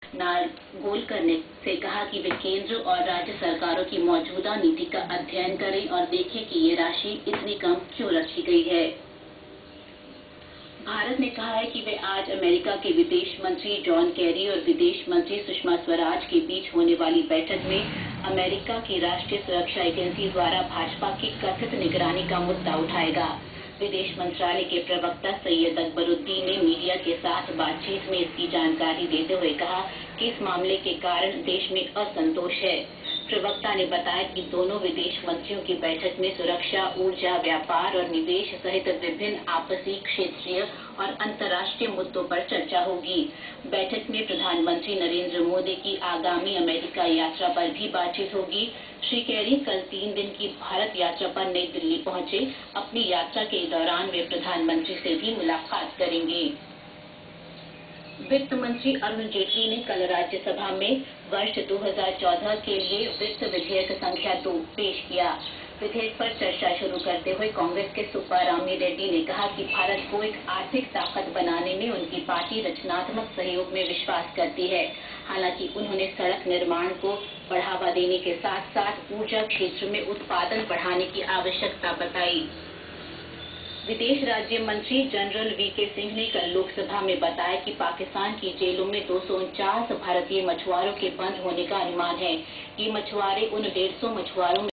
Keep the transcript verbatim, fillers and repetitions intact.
नारगोल करने से कहा कि वे केंद्र और राज्य सरकारों की मौजूदा नीति का अध्ययन करें और देखें कि ये राशि इतनी कम क्यों रखी गई है। भारत ने कहा है कि वे आज अमेरिका के विदेश मंत्री जॉन केरी और विदेश मंत्री सुषमा स्वराज के बीच होने वाली बैठक में अमेरिका की राष्ट्रीय सुरक्षा एजेंसी द्वारा भाजपा की कथित निगरानी का मुद्दा उठाएगा। विदेश मंत्रालय के प्रवक्ता सैयद अकबरुद्दीन ने मीडिया के साथ बातचीत में इसकी जानकारी देते हुए कहा कि इस मामले के कारण देश में असंतोष है। प्रवक्ता ने बताया कि दोनों विदेश मंत्रियों की बैठक में सुरक्षा, ऊर्जा, व्यापार और निवेश सहित विभिन्न आपसी, क्षेत्रीय और अंतर्राष्ट्रीय मुद्दों पर चर्चा होगी। बैठक में प्रधानमंत्री नरेंद्र मोदी की आगामी अमेरिका यात्रा पर भी बातचीत होगी। श्री केरी कल तीन दिन की भारत यात्रा पर नई दिल्ली पहुंचे। अपनी यात्रा के दौरान वे प्रधानमंत्री से भी मुलाकात करेंगे। वित्त मंत्री अरुण जेटली ने कल राज्यसभा में वर्ष दो हज़ार चौदह के लिए वित्त विधेयक संख्या दो पेश किया। विधेयक पर चर्चा शुरू करते हुए कांग्रेस के सुब्बारामी रेड्डी ने कहा कि भारत को एक आर्थिक ताकत बनाने में उनकी पार्टी रचनात्मक सहयोग में विश्वास करती है। हालांकि उन्होंने सड़क निर्माण को बढ़ावा देने के साथ साथ ऊर्जा क्षेत्र में उत्पादन बढ़ाने की आवश्यकता बताई। विदेश राज्य मंत्री जनरल वी के सिंह ने कल लोकसभा में बताया कि पाकिस्तान की जेलों में दो सौ उनचास भारतीय मछुआरों के बंद होने का अनुमान है। ये मछुआरे उन डेढ़ सौ मछुआरों